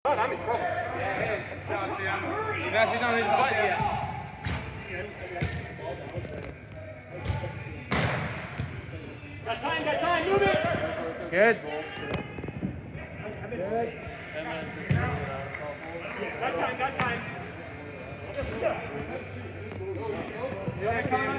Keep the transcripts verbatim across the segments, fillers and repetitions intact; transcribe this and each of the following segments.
God, I'm in trouble. Yeah, yeah. See, I'm, he's actually done his butt yet. Got time, got time, move it! Good. Good. Got time, got time. Yeah, come on.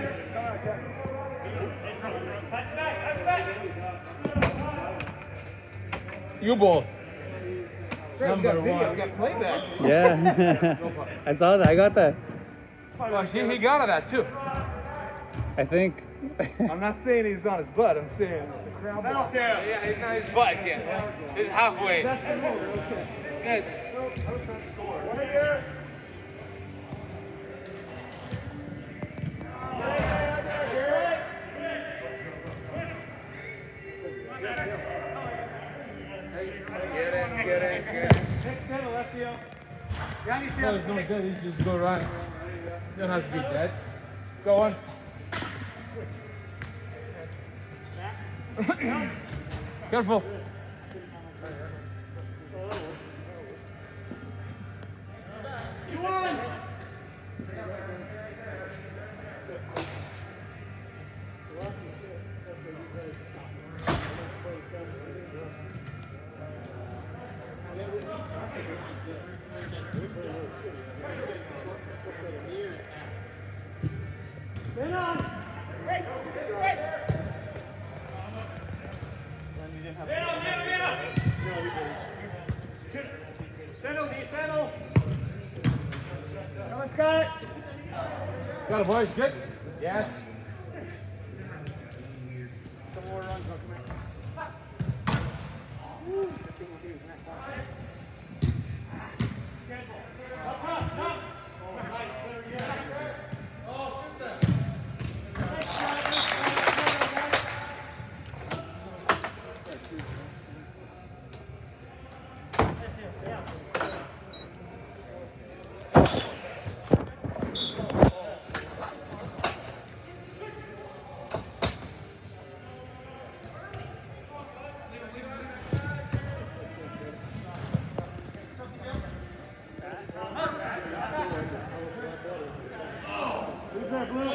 Pass back, pass back. You ball. Number one. Video. We got playback. Yeah. I saw that. I got that. Oh, see, he got that too. I think. I'm not saying he's on his butt. I'm saying it's a crowd ball. Yeah, he's not his butt yet. He's halfway. Good. Get in, get in, get in. Next ten, Alessio. Behind you, No, Tim. it's no good. You just go right. You don't have to be dead. Go on. Careful. You won! Stand on! Hey! Hey! Stand on, stand on, stand on! Settle, D, settle! Come on, Scott! Got it, boys. Good. Yes. Some more runs, come here. Up top, top! Oh, nice, there we go. Oh, shoot that. Who's that, Blue?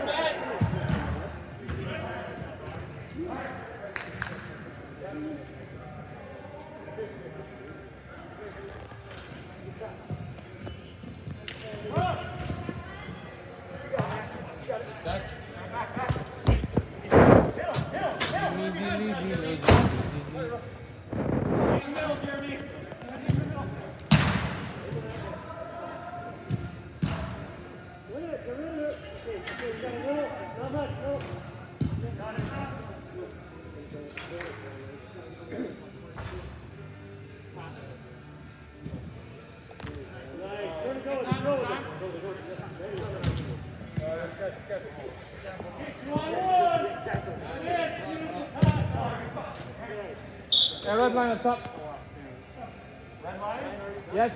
Yeah, red line on top. Red line? Yes.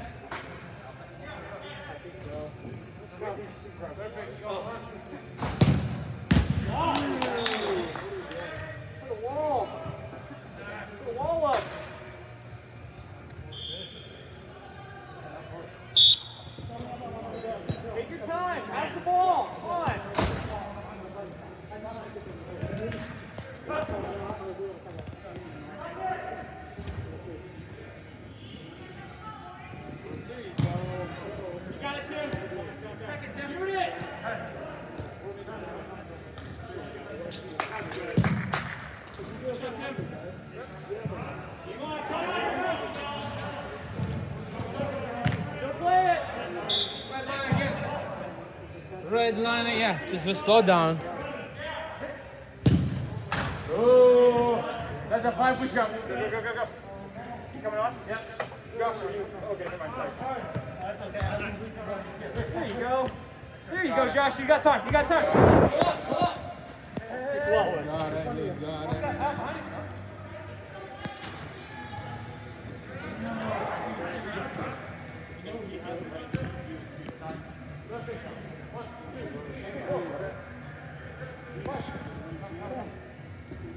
Put a wall. Put a wall up. Take your time. Pass the ball. Come on. You got it, Tim. Shoot it. You want to come on? Don't play it. Red line again. Red line, yeah. Just, just slow down. Oh, that's a five push-up. Go, go, go, go, go. You coming off? Yep. Josh, are you? Okay, never mind. Sorry. That's okay. There you go. There you go, Josh. You got time. You got time. Pull up, pull up. Hey, Got it, you got it.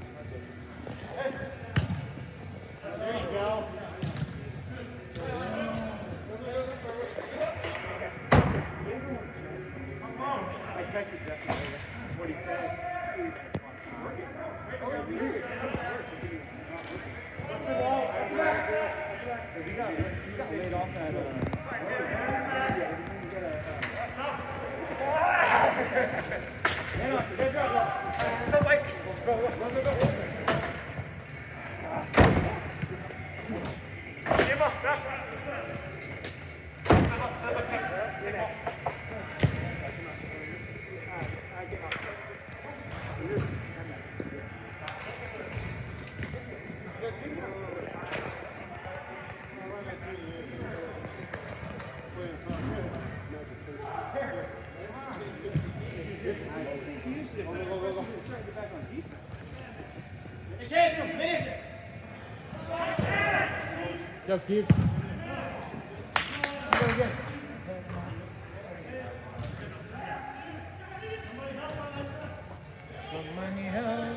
There you go. got laid off at uh, Go, keep. Go again. Money help.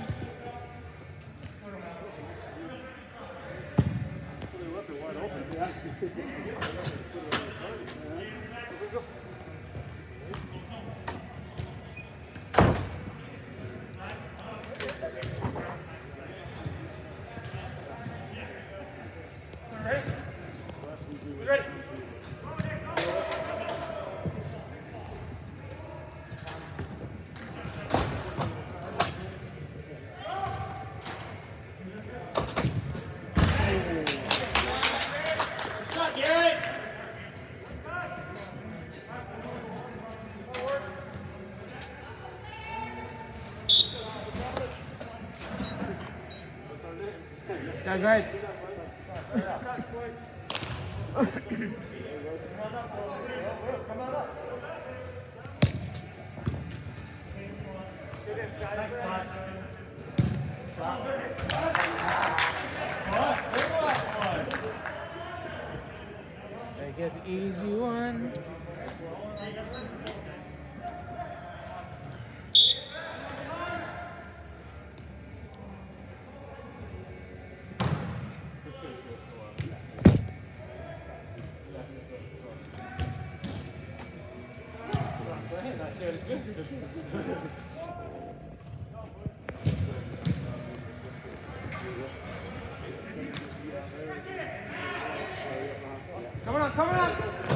ready? Ready? Yeah, great. They get the easy one. Coming on, coming on!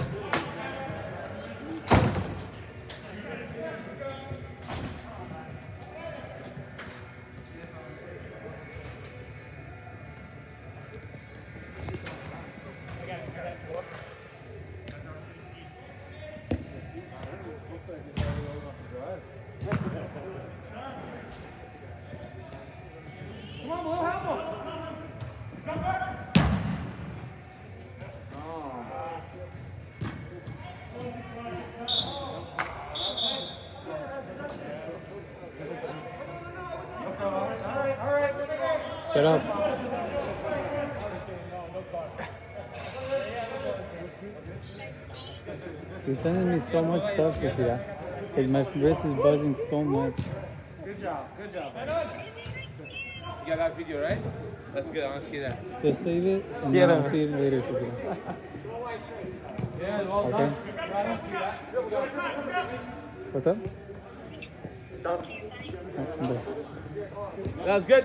Come on, Blue, help him! Jump back! Shut up. You're sending me so much stuff this year. Like my wrist is buzzing so much. Good job, good job. You got that video, right? That's good. I want to see that. Just save it and get then I'll him. see it later. She said. Yeah, well Okay. done. I don't see that. What's up? Oh, I'm there. That's good.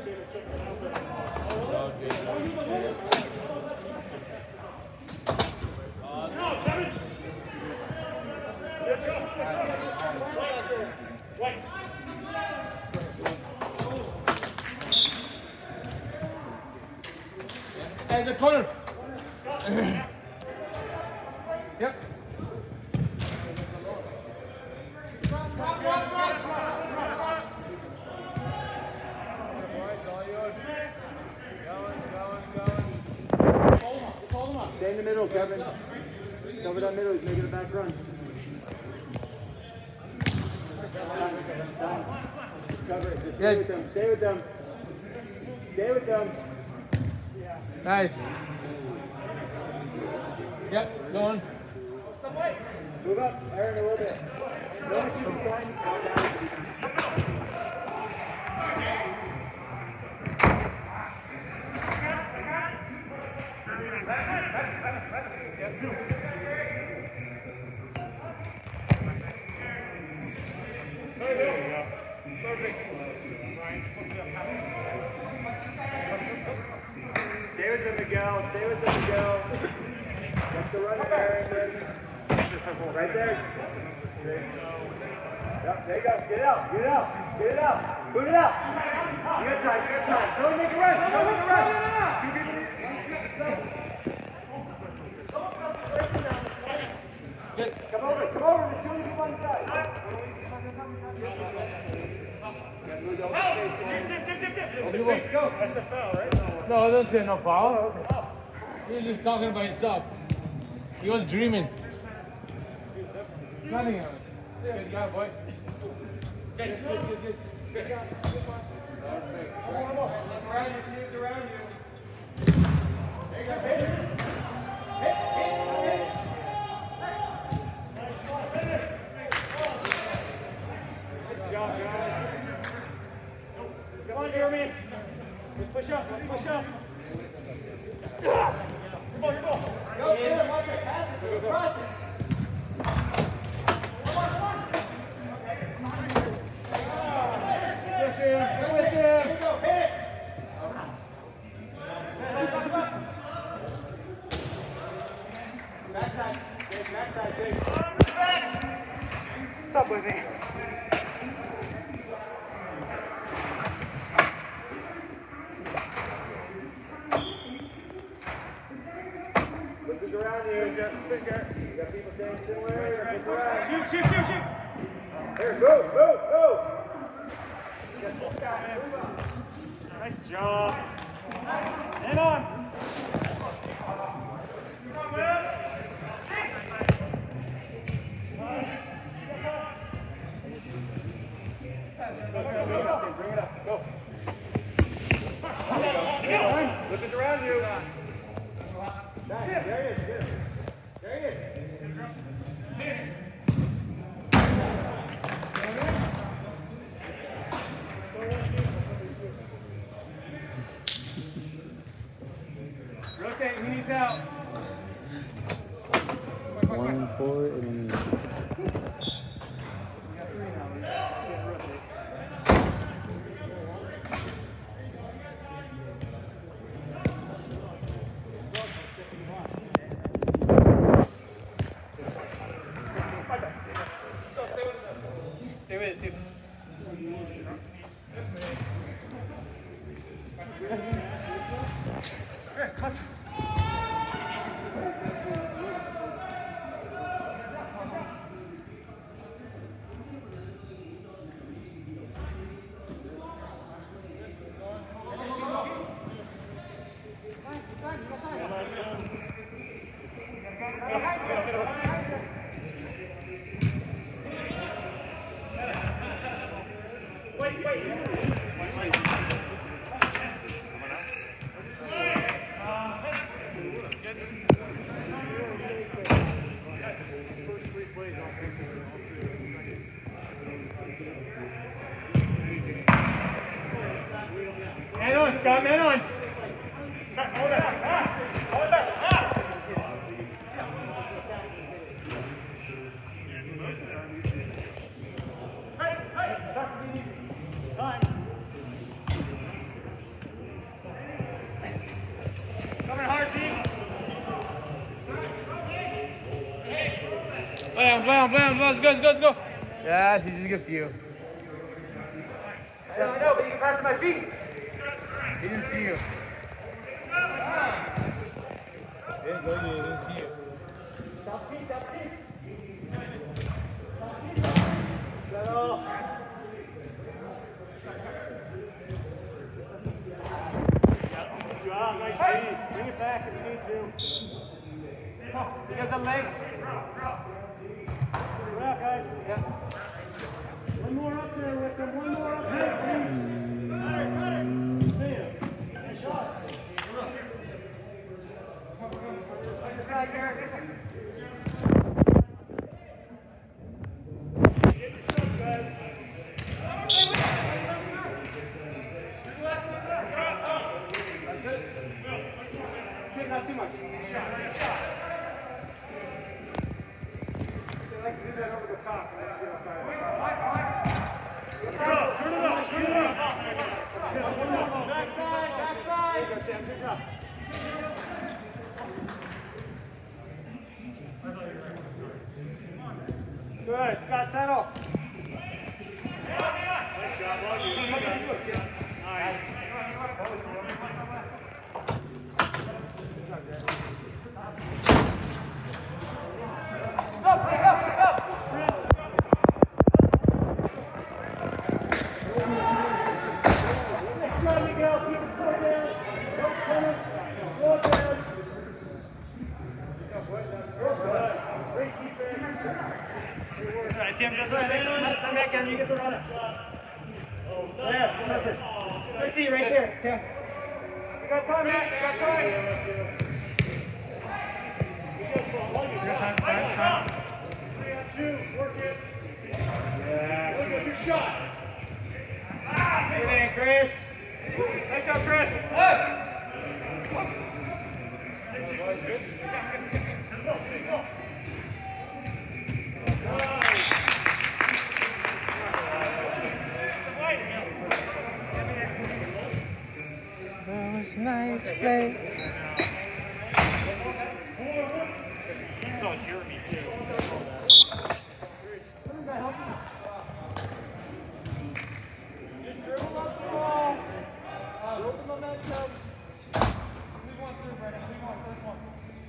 As a corner. Yep. Stay in the middle, Kevin. Cover that middle, he's making a back run. Done. Cover it, just stay with them, stay with them. Stay with them. Nice. Yep, go on. Move up, Aaron, a little bit. Don't shoot behind. Stay with them, Miguel. Stay with them, Miguel. the running there. Right there. Yep, there you go. Get it out. Get it out. Get it out. Put it out. You got time. You got time. Don't make it run. Don't make it run. Good. Come over. Come over. Just show me one side. Go. That's a foul, right? No, that's no foul. He was just talking about himself. He was dreaming. Nothing else. Good job, boy. Good, good, good, good. Good job. Good one. Perfect. Come on, come on. Look around you, see what's around you. There you go. Hit it. Hit, hit, hit. Nice spot. Finish. Good job, guys. Come on, Jeremy. Let's push up. Let's push up. Come on, come on. Go, get him. Watch it. Pass it. Go cross it. Backside, Dave, backside, Dave. What's up with me? Look around you. You got people saying similar. Look around. Shoot, shoot, shoot, shoot. There, go, go, go. Nice job. And on. Bring it up. Go. Look at around you. Back. There he is. Get him. There he is. Rotate, he needs out. One and four eliminated. Stay with it, Steve. Wait, wait. Man on, Scott, man on. Hold it. Hold it. Coming hard, Dean. Play on, play on, play on. Let's go, let's go, let's go. Yeah, she just gives to you. I know, I know, but you can pass at my feet. He didn't see you. He didn't go to you, he didn't see you. Top feet, top feet. Top feet. Settle. Good job, nice feet. Bring it back if you need to. You got the legs. Good out, guys. Yeah. One more up there with them, one more up there. Nice shot. Other side, Garrett. Not too much. Shot, shot. I like to do that over the top. Turn it up, turn it up. Backside, backside. Good job. Good. Scott, settle. Nice. Tim, just right there. Come back in, you get the runner. There, perfect. Right there, right there. Tim. You got time, Matt. You got time. Time, time, time. Three on two. Work it. Yeah. Look at your shot. Good in, Chris. Nice job, Chris. Hey. That was a nice play. Saw Jeremy too. Just dribble up the ball. Build the momentum. Leave one through, Brennan. Leave one, first one.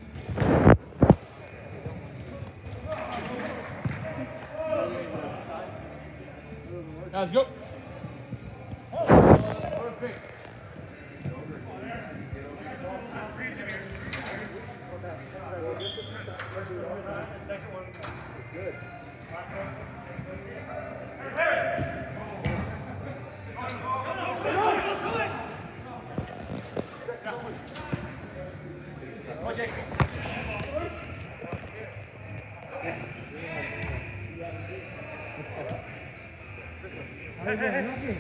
Let's go. Perfect. Second one. Good. Hey, hey, hey.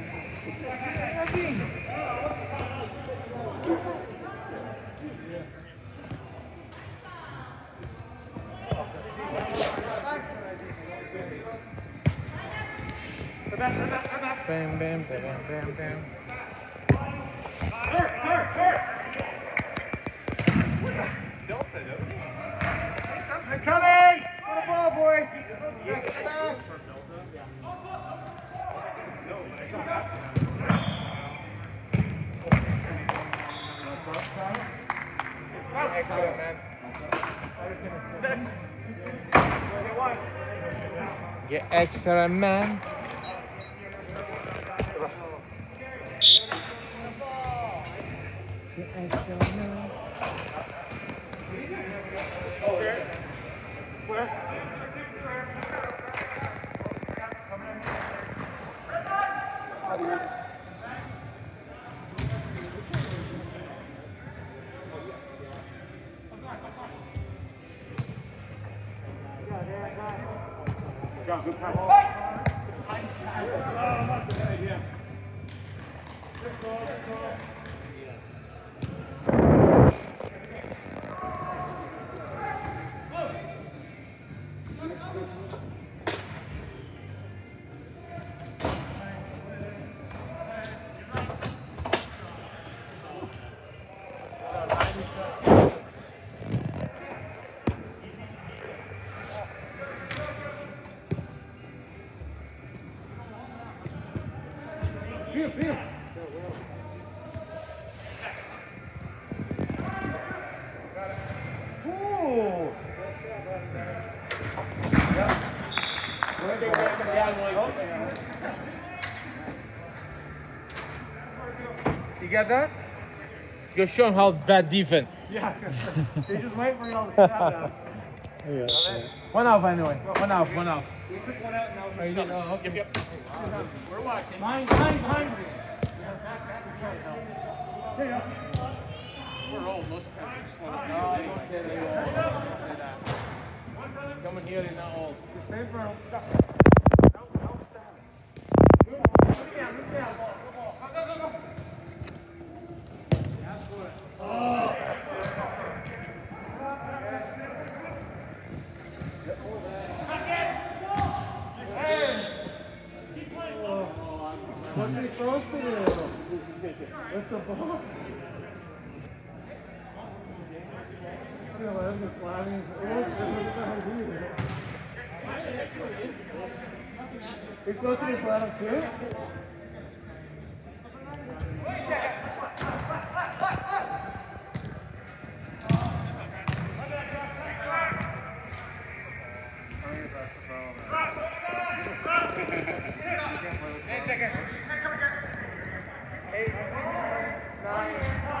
Bam, bam, bam, bam, bam. Hurt, hurt, hurt. Delta, don't They're coming! Go the ball, boys! Back, back. Excellent, man. Get extra, man. Get extra, man. Where? John, good pass. Feel, feel. Ooh. You got that? You're showing how bad defense. Yeah. They just wait for y'all to snap out. Yeah. One out, anyway. One out, one out. We took one out and now Oh, we're you did? Oh, okay. Yep, yep. We're watching. Behind, behind, behind. We're old most of the time. We just want to No, I don't say that. You're old. I don't say that. Coming here, they're not old. Stay in front. Stop. No, no, stand. Good. Look down, look down. Ball, ball. Go, go, go, go. That's good. Oh. What's he supposed to do? What's the ball? Yeah, well, I'm just flying. What the hell do you do? You're supposed to just let him shoot? Eight seconds. Eight, nine,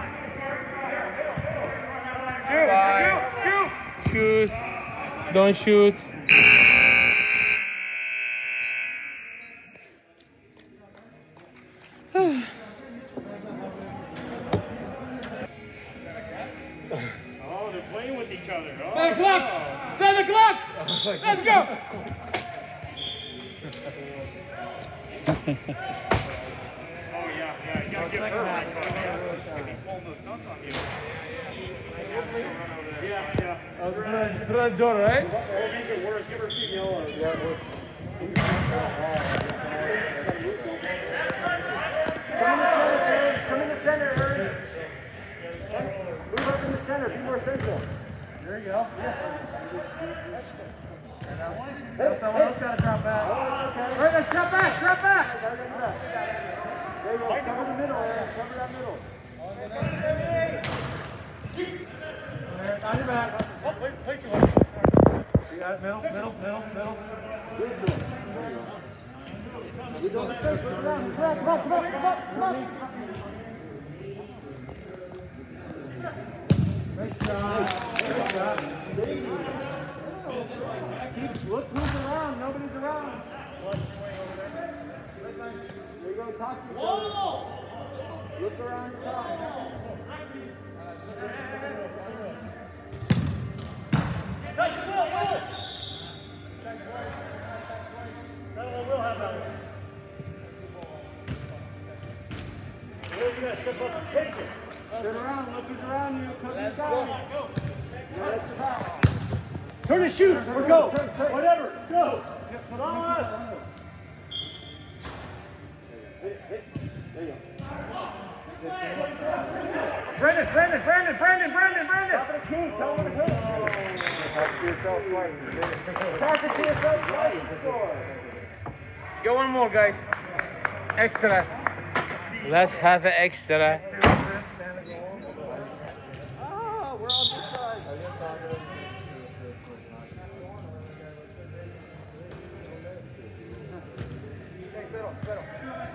Shoot! five, Shoot! shoot, don't shoot. Oh, they're playing with each other. Oh. Seven o'clock! Seven o'clock! Let's go! Oh, yeah, yeah. You gotta get her right. Maybe pulling those nuts on you. Yeah, yeah. Throw the door, right? Or make it worse. Give her two yellows. Yeah, Come in the center, Aaron. Move up in the center, be more central. There you go. Hey, someone else got to drop back. All right, let's drop back, drop back. There you go, cover the middle, Aaron. Cover that middle. There, on your back. Oh, wait, wait. You got it, middle, middle, middle, middle. Good job. You go to the center, look around. Come on, come on, come on, come on, come on. Nice shot. Nice shot. Keep, look, move around. Nobody's around. There you go, talk to each other. Look around and talk. Touch the ball, Will! That'll Will have that one. Will, you gotta step up and take it. Turn around, look who's around you. Come inside. Go. Yeah, that's the foul. Turn and shoot, or go. Whatever, go. It's all us. Hey, hey, there you go. Brandon, Brandon, Brandon, Brandon, Brandon, Brandon. Top of the key, tell them to hit. Pass it to yourself twice. Pass it to yourself twice. Score. Go one more, guys. Extra. Let's have an extra. Oh, we're on this side. Settle, settle.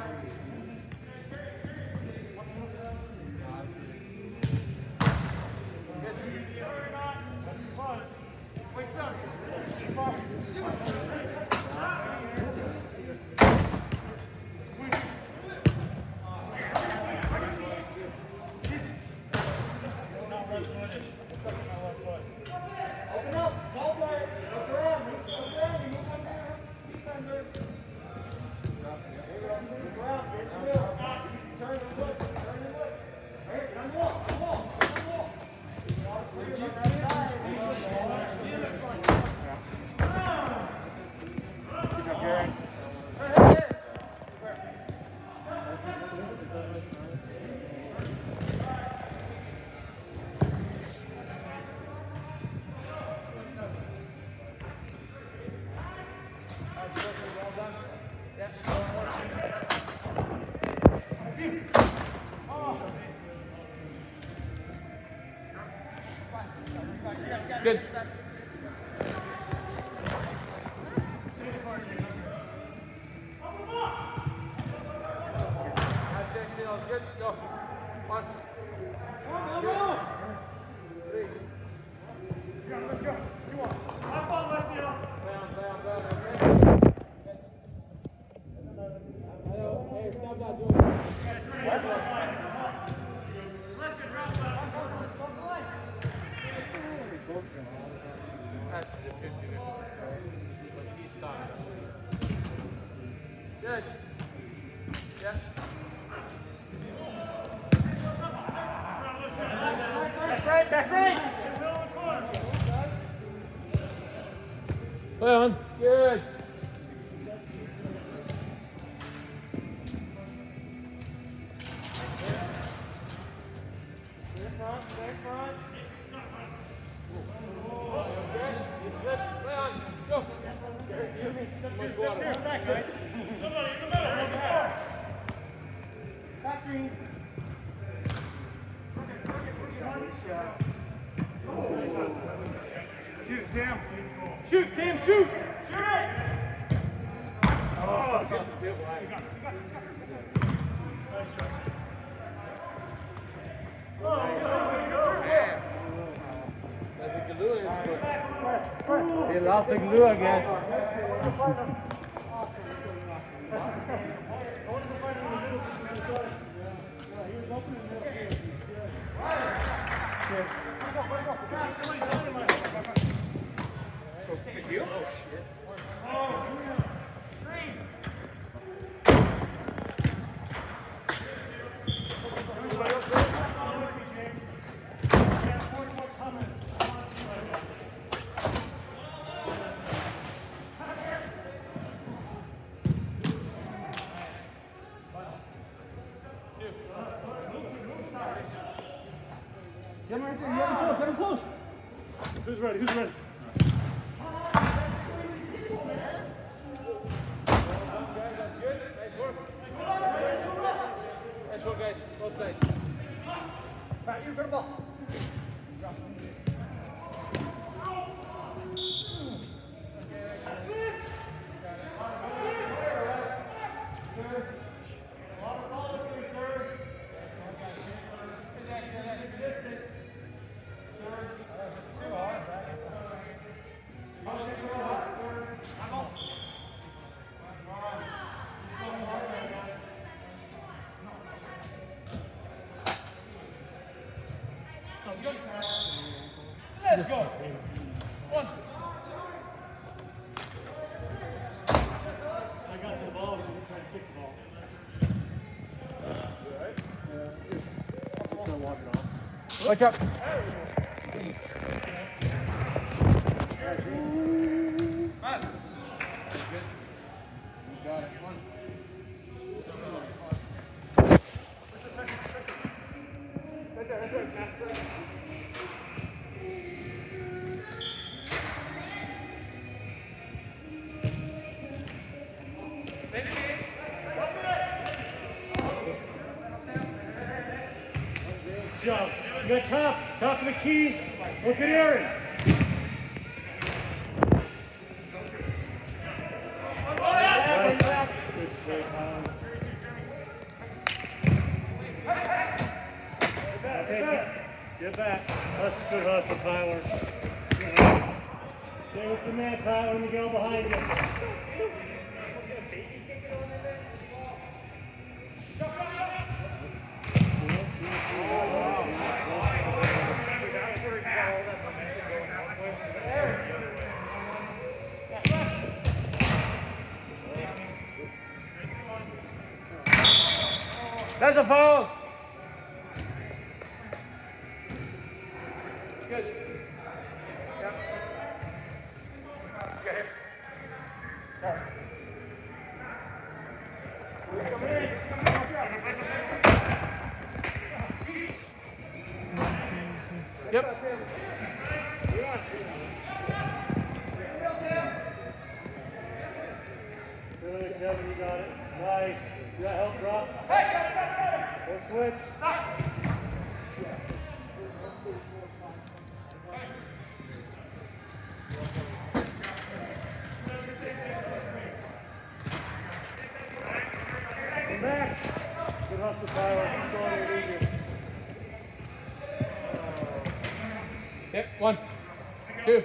Open up, ball player. Look around, look around, you move on there. Defender. Look around, get in the middle. Turn and look, turn and look. Hey, on the wall, on the wall, on the wall. Clear up that side. Good job, Gary. Good. Good. Go. One. Two. Three. Let's go. Come on. Have fun, Leslie. Down, down, down. Okay. Hey, stop that, Julie. That's a fifty. He's time. Good. Yeah. Back right, back right. Play on. Good. Stay front, stay front. Good. Play on. Go. Somebody in the middle, on the floor. Back green. Shoot, Sam. Shoot, Tim, shoot! Shoot it! Oh, good. Nice try. He lost the glue, I guess. It's you? Oh, shit. Get him right there. You have him close. Have him close. Who's ready? Who's ready? Nice work, guys. Both sides. Pat, you got the ball. Let's go. One. I got the ball, so you're trying to kick the ball. Just gonna walk it off. Watch out. Man. Good. You got it. One. Right there, that's right, that's right. Good job. You got top, top of the key. Look at Aaron. Nice. Good save, Tyler. Okay, get back. That's a good hustle, Tyler. Stay with the man, Tyler, and Miguel behind you. That's a foul. Good. Yep. Get him. Yep. Good, Kevin, you got it. Nice. You got help, drop. Or switch. Come back. Good hustle, Tyler. Keep going, you're leading. Yep. One. Two.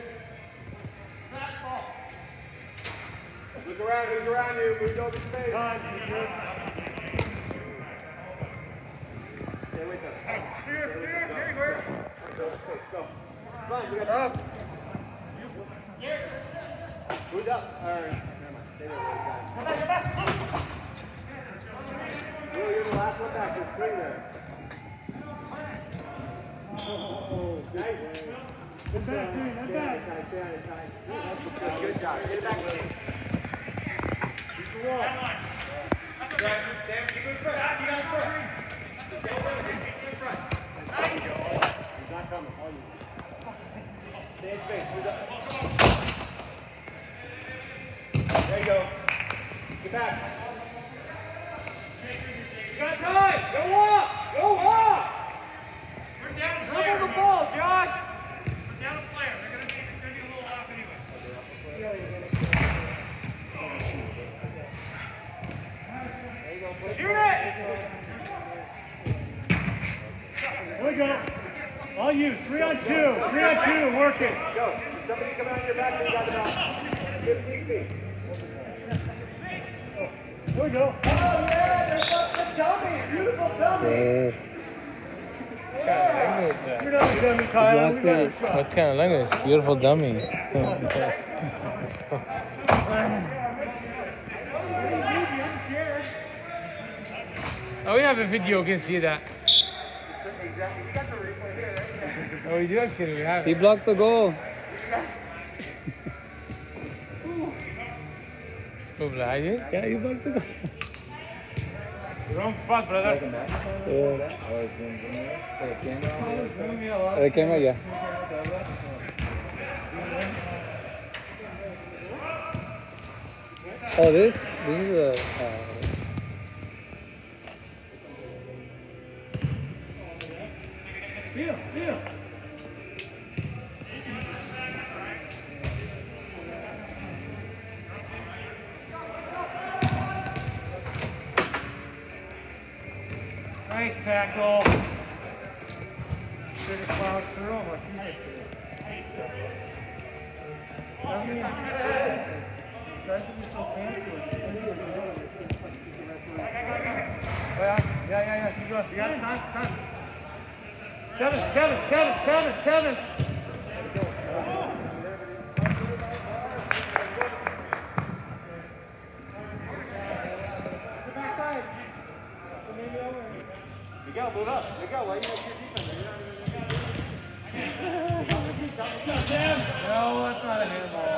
Look around, who's around you? Move over space. Time. Good. Stay with us. Steer, steer. Here you go. Go, go. Come on, we got up. Who's up? All right. Never mind. Stay there, guys. Come back, come back. Will, you're the last one back. There's three there. Oh, Nice. good back, Green. Good Stay on back. it, Ty. Stay on it, Ty. Good, good job. Get it back. Keep the wall. Sam, Sam, keep it in front. Keep it in front. Stay in front. He's not coming. All you. Stay in space. Who's up? There you go. back. You got time! Go up! Go up! We're down a Dribble player. the ball, Josh! We're down a player. They're gonna be, it's gonna be a little off anyway. Shoot it! Here we go. All you, three on two, three on two, work it. Go. Somebody come out your back. You got about fifteen feet. Here we go. Oh, yeah. There's a dummy. Beautiful dummy. You're not a dummy, Tyler. We got a Exactly. shot. What kind of language? Beautiful dummy. Oh, we have a video, you can see that. Exactly. You got the replay here, right? Oh, we do actually, we have He it. blocked the goal. Oh, I did? Yeah, he blocked the goal. Wrong spot, brother. Yeah. The camera, yeah. Oh, this? This is a... Uh, Feel, feel. Nice tackle. Should have plowed through him like he did. Yeah, yeah, yeah, keep going. You got it, time, time. Kevin, Kevin, Kevin, Kevin, Kevin. Miguel, move up. Miguel, why are you not your defense? You're not No, that's not a handball.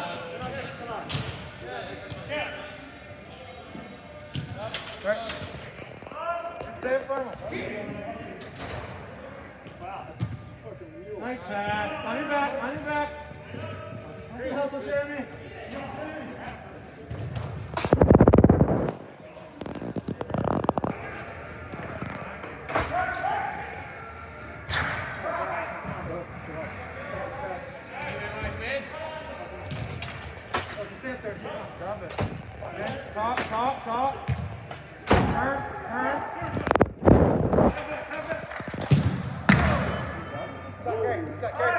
Right. Stay in front of him. Nice pass. On your back, on your back. Great hustle, Jeremy. Drop it. Okay. Top, top, top. Turn, turn. Scott Gray, Scott Gray.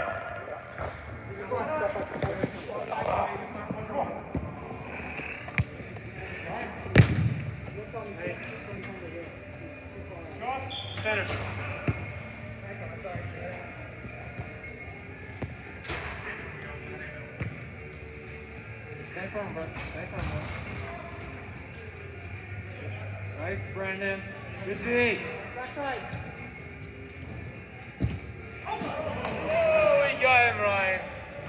Center. Stay firm, bro. Stay firm, bro. Nice, Brandon. Good D. Backside. Oh, we got him, Ryan.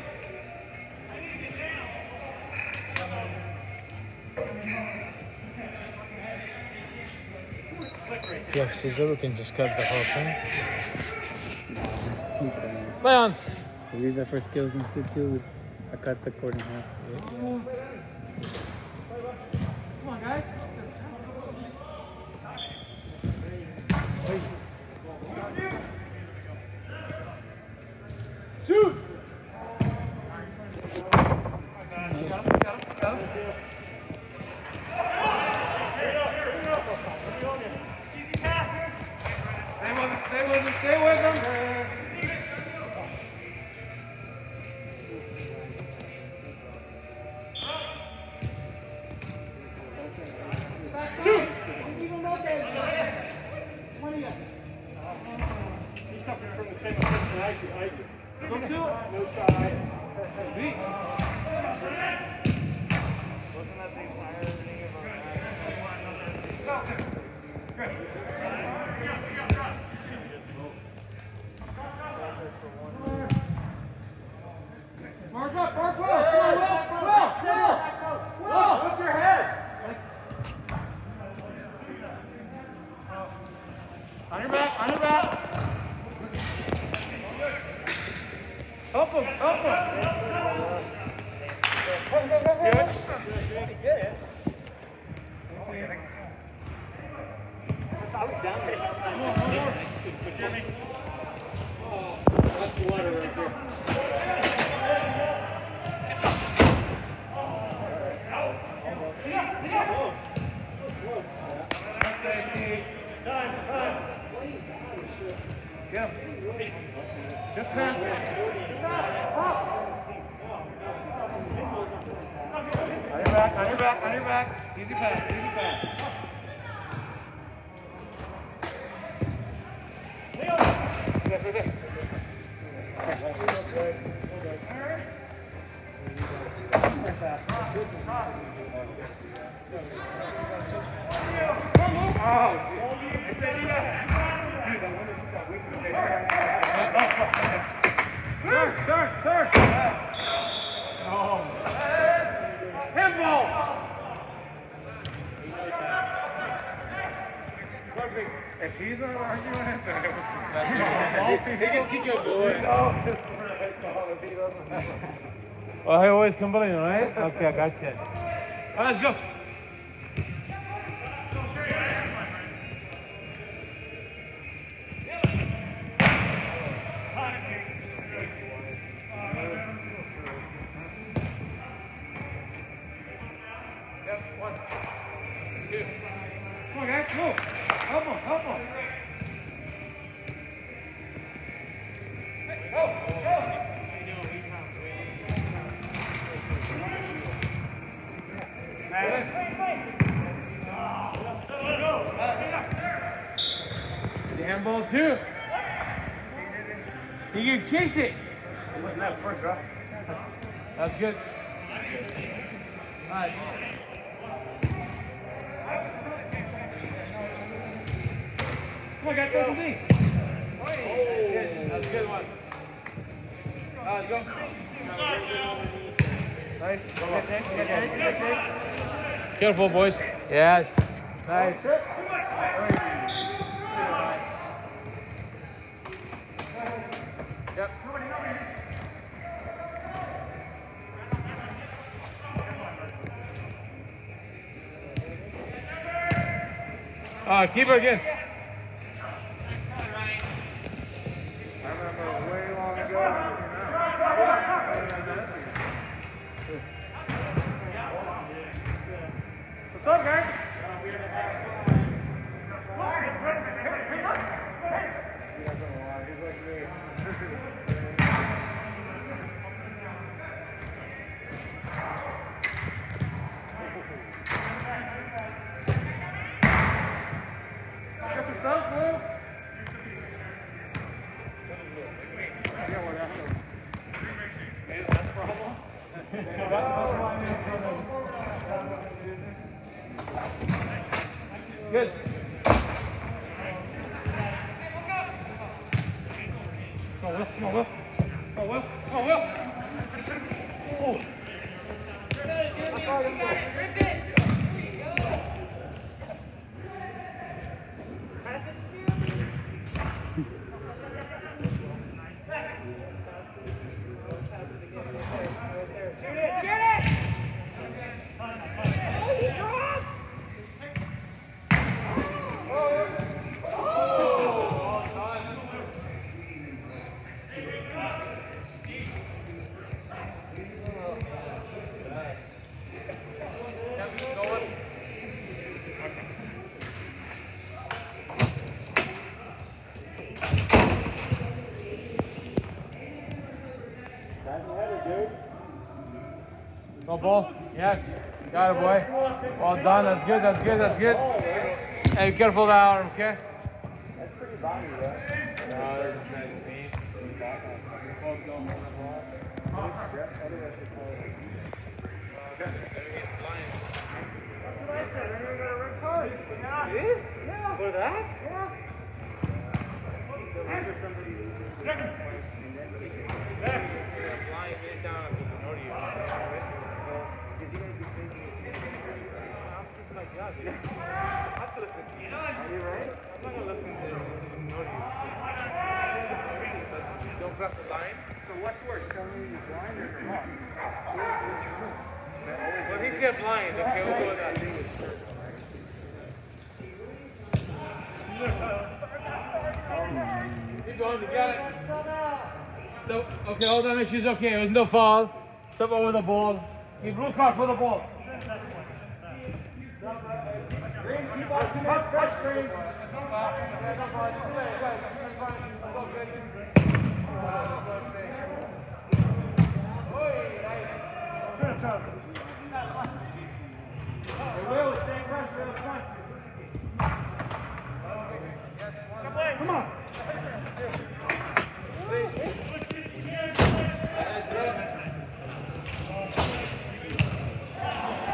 yeah, if Cesar can just cut the whole thing. Play on. We use that for Skills Institute. I cut the cord in half. Come on, guys. Shoot! Got him, got him, got him. Stay with him, stay with him, stay with him. Shoot! Even more games. twenty. He's suffering from the same affliction I do. I do. Go to it. No shot. Beat. Wasn't that the entire thing of Mark up, mark well. Come on, Will, Will, Will. Will. Lift your head. On your back, on your back. Help him, help him. back, on your back, on your back. Easy pass, easy pass. Yes, yes, yes. Oh, third, third, third. Oh. Handball. If he's not arguing it, then it was he just keep your going. Well, I always combine, right? Okay, I got you. All right, let's go. Yep, one, two. Come on, guys, go. Help him, help him. Go, go. The handball too. You can chase it. It wasn't that first, bro. That's good. All right. Come on, guys, go to me. That's good. That's a good one. All right, go. Nice. Careful, boys. Yes. Nice. Yep. Ah, uh, keep her again. I remember way long ago. What's up, guys? Good. Come on, Will. Come on, Will. Come on, Will. Come on, Will. Oh. You got it, Jimmy. You got it. Rip it. Pass it. Shoot it. Shoot it. Oh, he dropped. Go ball. Yes. Got it, boy. Well done. That's good. That's good. That's good. Hey, be careful of that arm, okay? That's pretty body, right? No, there's a nice paint. It is? Yeah. For that? Yeah. Don't press the line. So what's worse, telling me you're blind or you're wrong? Well, he's get blind. Okay, we'll go with that. Keep going, you got it. Stop. Okay, hold on, make sure it's okay. It was no foul. Step over the ball. Keep blue card for the ball. Green, keep on, keep on, fresh green.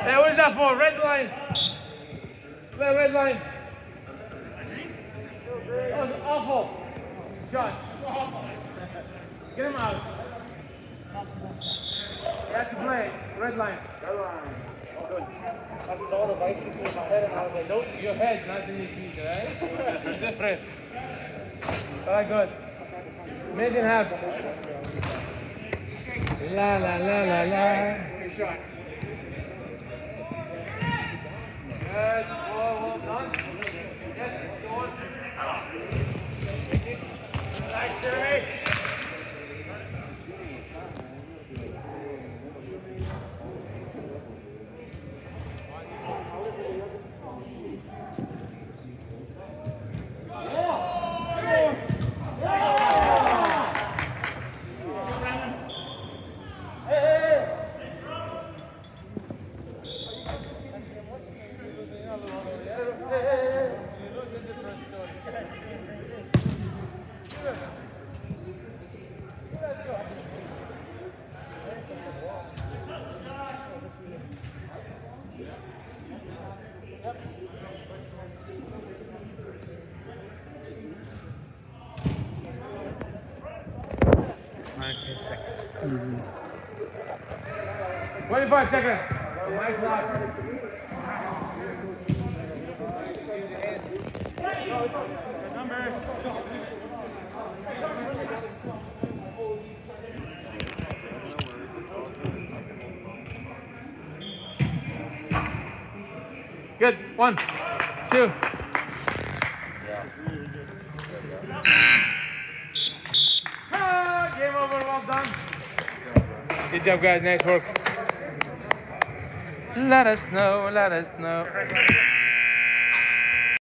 Hey, what is that for? Red line. Red, red line. That was awful. Shot. Get him out. You have to play. Red line. Red line. Good. I saw the vices in my head and I was like, nope. Your head, not in your feet, alright? It's different. Alright, good. Make it happen. La la la la la. Good shot. Good. Well, well done. Yes, go on. Nice, Jeremy. Mm-hmm. twenty-five seconds. Nice block. Numbers. Good. One, two. Ah, game over. Well done. Good job, guys. Nice work. Let us know. Let us know.